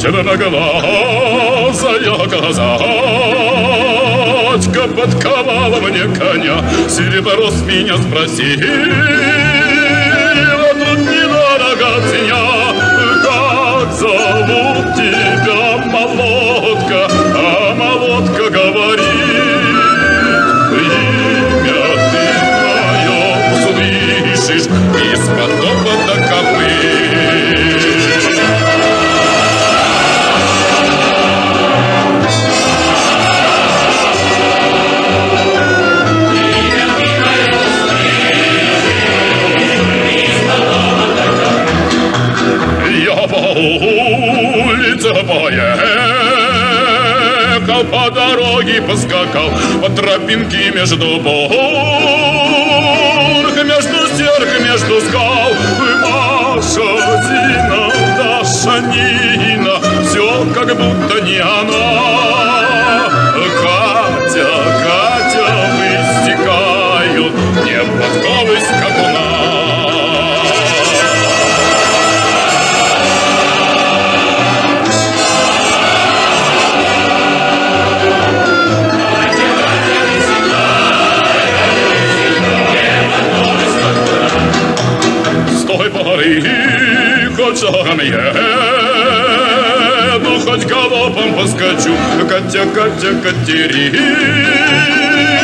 Черноглазая казачка подковала мне коня, серебро с меня спросила, тут недорого ценя. Как зовут тебя, молодка? А молодка говорит: имя ты твое услышишь из-под топота копыт. Улица поехал, по дороге поскакал, по тропинке между бор, между стенок, между скал. Маша, Зина, Даша, Нина, все как будто не она. Катя, Катя, выстекают не подковы скакуна. Хоть шагом еду, хоть галопом поскочу, Катя, Катя, Катерина.